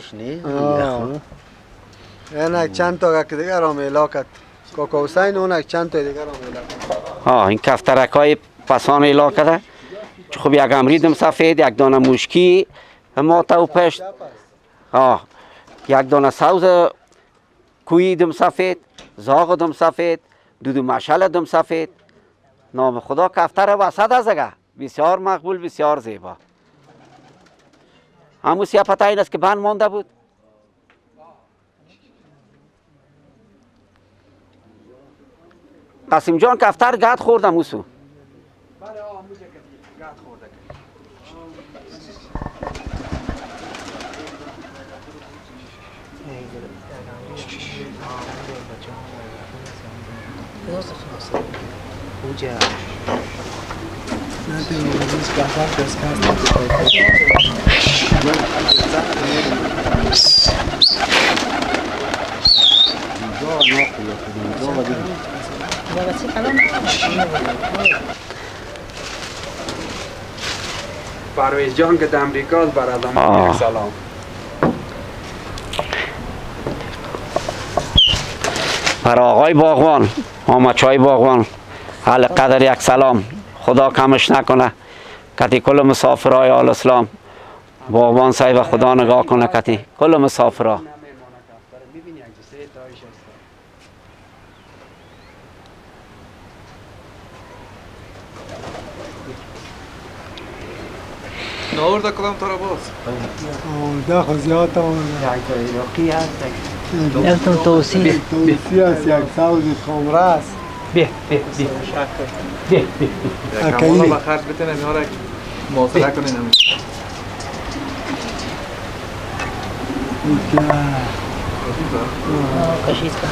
این چند تا که دیگر را میلا کرد کاکا حسین اون چند تا دیگر را میلا کرد. این کفترک های پسان ایلا کرده چه خوب یک امریدم سفید یک دانه موشکی ماته و پشت یک دانه سوز کویی دم سفید زاغ دم سفید دودو مشل دم سفید. نام خدا کفتر وسط از اگه بسیار مقبول بسیار زیبا. همون سیاه پتا این است که بند مانده بود. قاسم جان کفتر گد خوردم اوسو. پرویز جان که در امریکا بر از یک سلام. برای آقای باغوان، آمچای باغوان، حال قدر یک سلام. خدا کمش نکنه. کتی کل مسافرای آل اسلام. باغوان صاحب خدا نگاه کنه کتی کل مسافرها. نورده کدام طرف باز؟ ده خود زیاد آمده. یک تون توصیل توصیل است، یک سوز خمره است. کمالا با خرج بتنه اینا را محاصره کنین همین. کشید کن.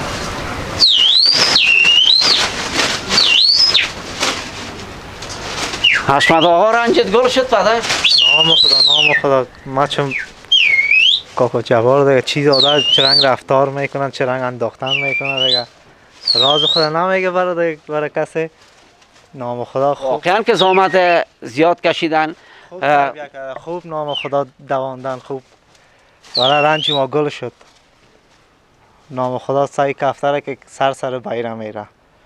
حشمت آقا رنجت گل شد پدر؟ نام خدا ما چون کاکا جوار دیگه چیز آده چه رنگ رفتار میکنن چه رنگ انداختن میکنن دیگه راز خدا نمیگه برای کسی. نام خدا واقعا که زحمت زیاد کشیدن خوب نام خدا دواندن خوب برای رنج ما گل شد. نام خدا سعی کفتره که سر بیره میره.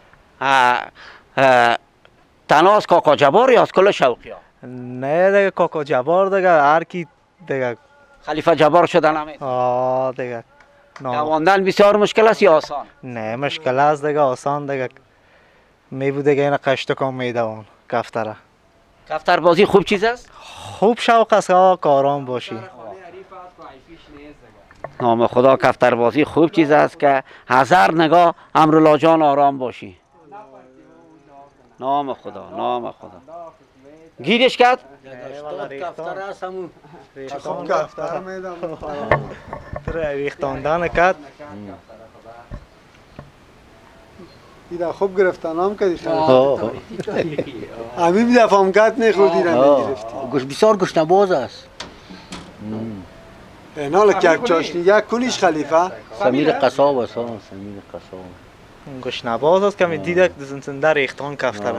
تنها از کاکا جبار یا از کل شوقی ها؟ نه دیگه کاکا جبار دیگه هر کی دیگه خلیفه جبار شده نمید؟ دیگه دواندن بسیار مشکل است یا آسان؟ نه مشکل است دیگه آسان دیگه می بود دیگه این قشت کام میدوان کفتره. کفتر بازی خوب چیز است؟ خوب شوق است که آرام باشی. نام خدا کفتر بازی خوب چیز است که هزار نگاه امرالله جان آرام باشی. نام خدا گیرش کرد؟ کفتر است همون خوب کفتر میدم. ریختاندن کرد. ایده خوب گرفتن هم کردی خیلی. همین دفعه هم کت نخوردی را میگرفتی. بسیار گشنباز است. اینال که یک چاشنی یک کنیش خلیفه. سمیر قصاب است. سمیر قصاب. گشنباز است که می دیده در ریختان کفتره.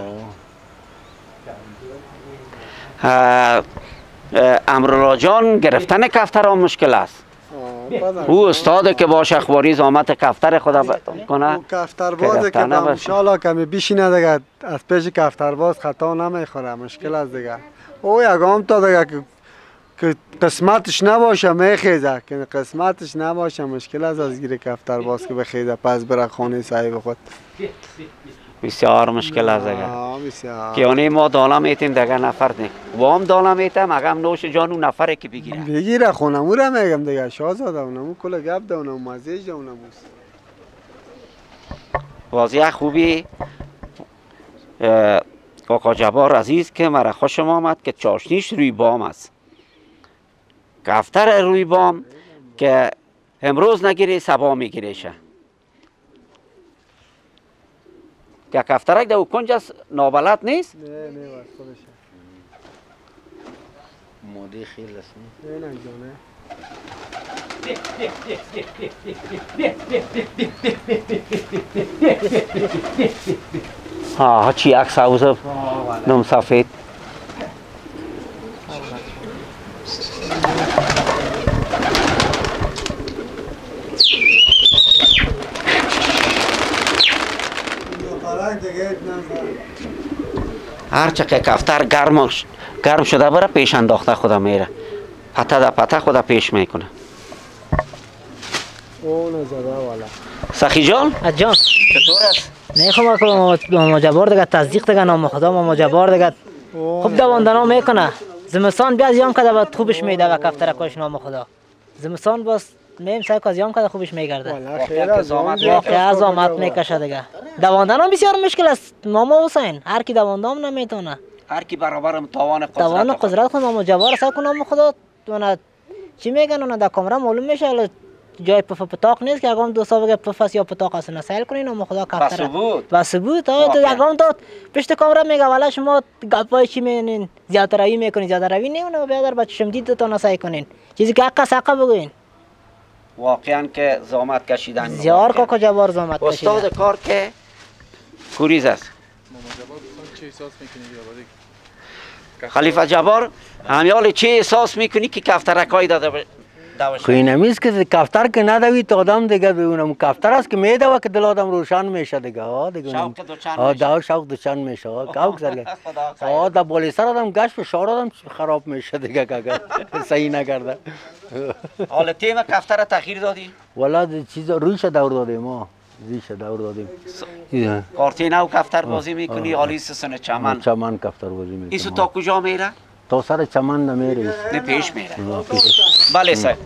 امرالله جان گرفتن کفتر هم مشکل است. او استاده که باش اخباری زامت کفتر خدا کنه. کفتربازه که انشالله کمی بیشینه دیگه از پیش کفترباز خطا نمیخوره. مشکل است دیگه. او یکام تا دیگه که قسمتش نباشه میخیزه که قسمتش نباشه مشکل است از گیر کفترباز که بخیزه پس بره خانه صاحب خود. بسیار مشکل است دیگه. که اونی ما دالا میتیم دیگه نفر نیک وام دالا میتم اگم نوش جانو نفره که بگیره خونمو را میگم دیگه شاهزاده اونمو کل گپ ده اونمو مزیج ده اونموست. واضح خوبی کاکا جبار عزیز که مرا خوشم آمد که چاشنیش روی بام است. کفتر روی بام که امروز نگیری سبا میگیریشه. که کفترک در کنج است نابلد نیست؟ نه باید خودشه. ماده خیلی است. نه جانه. چی عکس اوزه نم سفید. هر چقدر کفتر گرم شده بره پیش انداخته خدا میره. پته در پته خدا پیش میکنه. او نزده والا. سخی جان؟ جان چطور است؟ نه خب ماما جبار دیگه تصدیق دیگه نام خدا ماما جبار دیگه خوب دواندنا میکنه. زمستان بیا زیام کده بعد خوبش میده و کفتر کاش نام خدا. زمستان باز میم سعی کنم زیام کده خوبش میگرده. واقعا زحمت میکشه دیگه. دواندنا بسیار مشکل است ماما حسین. هر کی دواندام نمیتونه. هر کی برابر توان توان قدرت قدرت خود نام جبار سر کنم خدا تو چی میگن اونا در کامرا معلوم میشه حالا جای پف پتاق نیست که اگام دو بگه پف یا پتاق است نسایل کنین نام خدا کفتره با ثبوت اگام داد پشت کامرا میگه والا شما گپای چی میگین زیادت روی میکنین زیادت روی نمیونه بیادر بچه‌شم دید تا نسای کنین چیزی که حق ساقه بگوین واقعا که زحمت کشیدن زیار کاکا جبار زحمت کشیدن استاد کار که کوریز است چه احساس میکنی خلیفه جبار همیال چه احساس میکنی که کفترکای داده خو این همیست که کفتر که ندوی تا آدم دیگه ببینم کفتر است که میدوه که دل آدم روشن میشه دیگه شوق دوچند میشه شوق دوچند میشه کاوک سرگه در بالی سر آدم گشت و شعر آدم خراب میشه دیگه که صحیح نکرده حالا تیم کفتر تغییر دادی؟ والا چیز رویش دور دادیم ما ریش دور دادیم کارتینه و کفتر بازی میکنی حالی سن چمن چمن کفتر بازی میکنی ایسو تا کجا میره؟ تا سر چمن نمیره نه پیش میره بله صاحب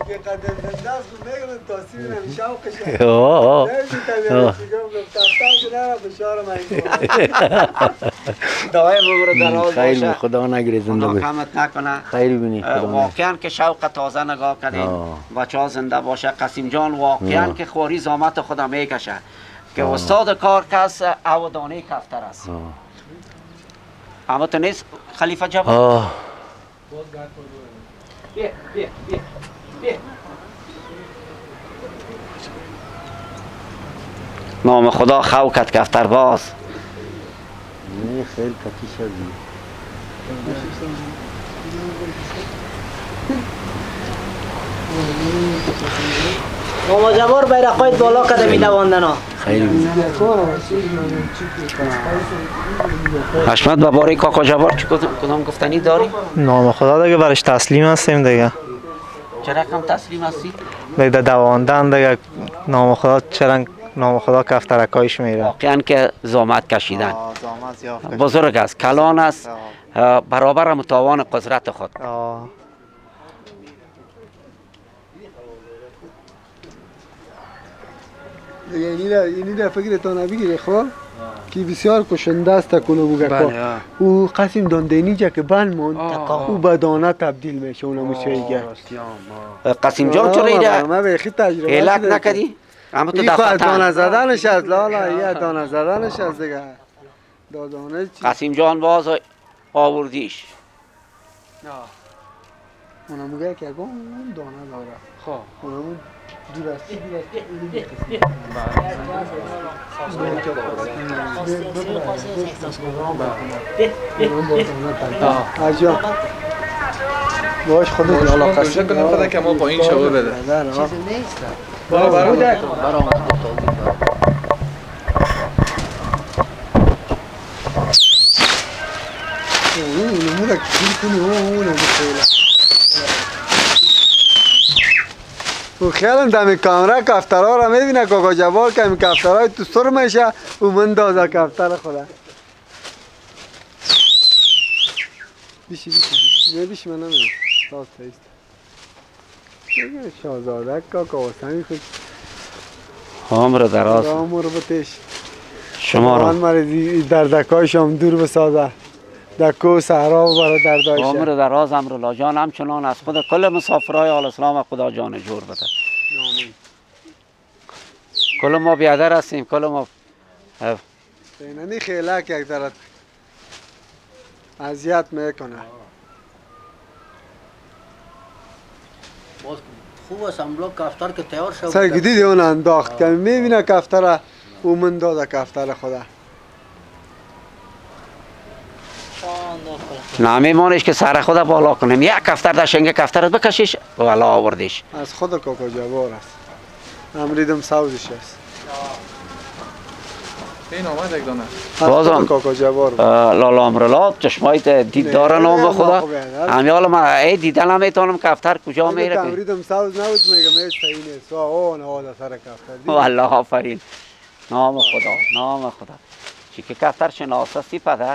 دائم عمر دراز خیر باشه خدا نگیره زنده خدا باشه کمت نکنه خیر بینی خدا واقعا که شوق تازه نگاه کردیم بچه ها زنده باشه قسیم جان واقعا که خوری زامت خدا میکشه که استاد کار کس اودانه کفتر است اما تو نیست خلیفه جبار نام خدا خوکت کفتر باز نه خیلی کتی شدی ماما جبار بیرقایت بالا کده می دواندن ها خیلی حشمت به باره کاکا جبار چی کدام گفتنی داری؟ نام خدا دیگه برش تسلیم هستیم دیگه چه رقم تسلیم هستی؟ دیگه دواندن دیگه نام خدا چرنگ نام خدا کفترکایش میره واقعا که زحمت کشیدن زحمت زیاد بزرگ است کلان است برابر متوان قدرت خود اینی در فکرتان نبگیره خب که بسیار کشنده است تکونه بوگه او قسم داندینی جا که بند موند او به دانه تبدیل میشه اونم موسیقیه قسیم جان چرا ایره ما به خیلی تجربه هلک نکدی؟ اما تو این خواهد دانه دفتر زدنش از لالا یه دانه زدنش از دیگه دانه چی؟ قسیم جان باز آوردیش اونم میگه که اگه اون دانه داره خب اونم دور است آجا باش خودت لالا قسم کنم خدا که ما پایین شوه بده چیزی نیست برام اونمو که گیر کنی اونمو خیلی و خیالم دمی کامرا کفترها را میبینه کاکا جبار که این کفترهای تو سر میشه و من دازه کفتر خدا بیشی بیشی من نمیم ساز تایست شازاده کاکا واسمی خود عمر دراز عمر بتش شما را من دردکایش هم دور بسازه دکو و صحرا و برا دردایشه عمر دراز امرولا جان همچنان از خود کل مسافرهای آل اسلام خدا جان جور بده کل ما بیادر هستیم کل ما اینانی خیلی که یک درد اذیت میکنه خوب است املا کفتر که تیار شد سر دیدی اون انداخت که میبینه کفتر او من داده کفتر خدا نمیمانش که سر خود بالا کنیم یک کفتر در شنگ کفترت بکشیش والا آوردیش از خود کاکا جبار است امریدم سوزش است این آمد یک دانه بازم کاکا جبار لالا امرلا چشمایت دید داره نام خدا همیال من ای دیدن نمیتونم کفتر کجا میره امریدم سوز نبود میگم ایست این است او نهاد سر کفتر والله آفرین نام خدا نام خدا چی که کفتر شناساسی پدر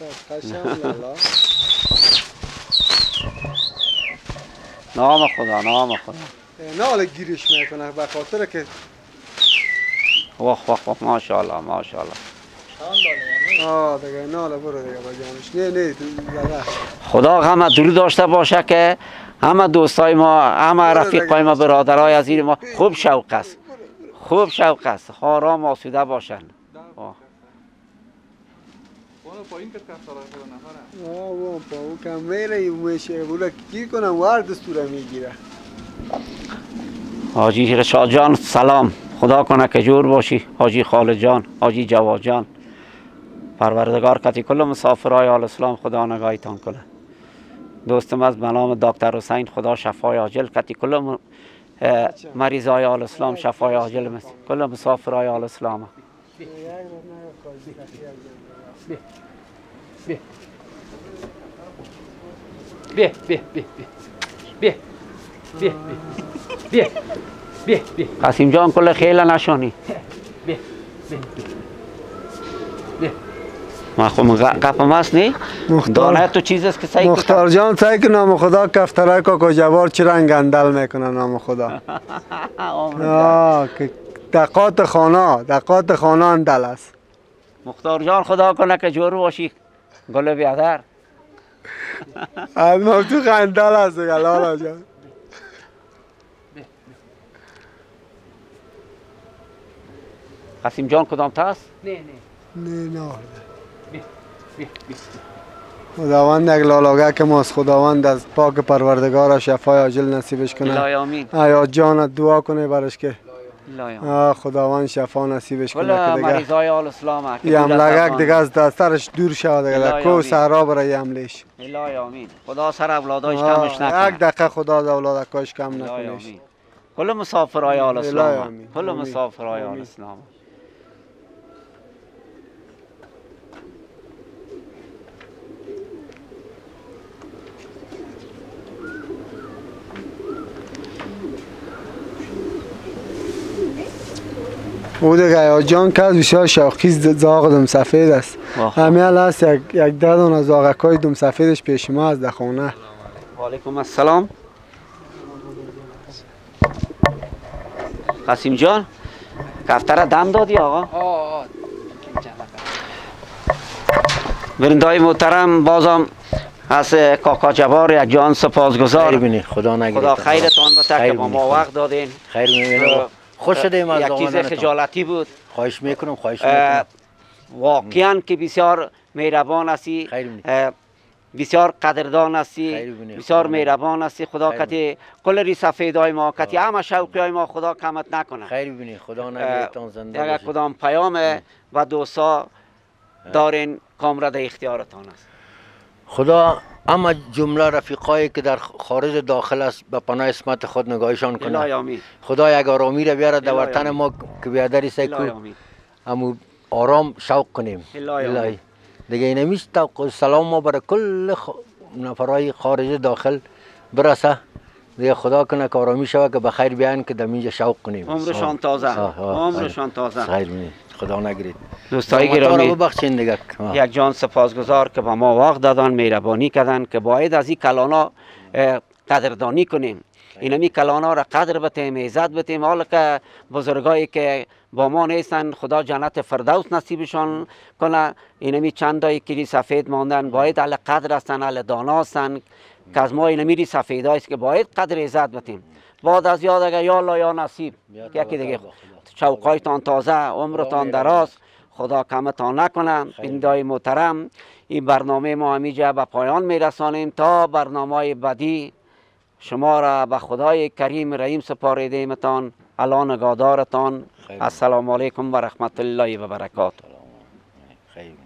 نام خدا نام خدا نه حالا گیرش میکنه به خاطر که واه واه واه ماشاءالله ماشاءالله دیگه ناله برو دیگه با جانش. نه زده. خدا همه درود داشته باشه که همه دوستای ما، همه رفیقای ما، برادرای عزیز ما خوب شوق است. خوب شوق است. آرام آسوده باشن. پایین که کفترهای خدا نفره. وام پاو کمیره میشه بولا کی کنم وارد دستوره میگیره. حاجی رشاد جان سلام. خدا کنه که جور باشی. حاجی خالد جان، حاجی جواد جان. پروردگار کتی کل مسافرای آل اسلام خدا نگاهتان کنه. دوستم از بنام دکتر حسین خدا شفای عاجل کتی کل مریضای آل اسلام شفای عاجل مثل کل مسافرای آل اسلام. قاسم جان کل خیلی نشانی. ما خب گپم هست نی؟ دانه تو چیز است که سعی مختار جان سعی که نام خدا کفترهای کاکا جبار چه رنگ اندل میکنه نام خدا. که دقات خانه اندل است. مختار جان خدا کنه که جور باشی. گل بیادر از مفتوخ اندل است دیگه لالا جان. قاسم جان کدام تاست؟ نه خداوند یک لالاگه که ماست. خداوند از پاک پروردگار شفای عاجل نصیبش کنه. الهی آمین. آیا جانت دعا کنه برش که الهی آمین. خداوند شفا نصیبش کنه که دیگه مریضای آل اسلام یه حملگک دیگه از دسترش دور شود دیگه در کوه صحرا برای حملش. الهی آمین. خدا سر اولاداش کمش نکنه. یک دقیقه خدا از اولادکاش کم نکنهش. کل مسافرای آل اسلام. آمین. کل مسافرای آل اسلام. او دیگه یا جان که بسیار شاخیز زاغ دم سفید است. همیال هست یک دادون از زاغکای دم سفیدش پیش ما از در خونه. و علیکم السلام. قاسم جان کفتر دم دادی آقا؟ برندای محترم بازم از کاکا جبار یک جان سپاسگزار. خدا خیرتان بده که با ما وقت دادین. خیر می‌بینم. خوش شدیم از یک چیز خجالتی بود. خواهش میکنم. واقعا که بسیار مهربان هستی، بسیار قدردان هستی، بسیار مهربان هستی. خدا کتی کل ری سفیدای ما کتی همه شوقی های ما خدا کمت نکنه. خیر ببینید. خدا نگهدارتان زنده باشید. اگر کدام پیام و دوستا دارین کامرا در اختیارتان است. خدا اما جمله رفیقایی که در خارج داخل است به پناه اسمت خود نگاهشان کنه. خدا یک آرامی را بیاره در وطن ما که بیادری سکو امو آرام شوق کنیم. الهی دیگه اینمیش سلام ما برای کل نفرای خارج داخل برسه. دیگه خدا کنه که آرامی شوه که بخیر بیان که دمینجا شوق کنیم. عمرشان تازه. عمرشان تازه. خیر بینید. خدا نگیرید. دوستای گرامی ببخشید دیگه. یک جان سپاسگزار که با ما وقت دادن، مهربانی کردن که باید از این کلانا قدردانی کنیم. اینمی کلانا را قدر بتیم، عزت بتیم. حالا که بزرگایی که با ما نیستن خدا جنت فردوس نصیبشان کنه. اینمی چندایی که سفید ماندن باید اهل قدر هستن، اهل دانا هستن که از ما اینمی سفیدایی است که باید قدر عزت بتیم. بعد از یاد اگر یا الله یا نصیب یکی دیگه شوقایتان تازه، عمرتان دراز، خدا کمتان نکنه. بینندگان محترم این برنامه ما همیشه به پایان میرسانیم تا برنامه بعدی. شما را به خدای کریم رحیم سپاریدیمتان. الله نگهدارتان. السلام علیکم و رحمت الله و برکاته.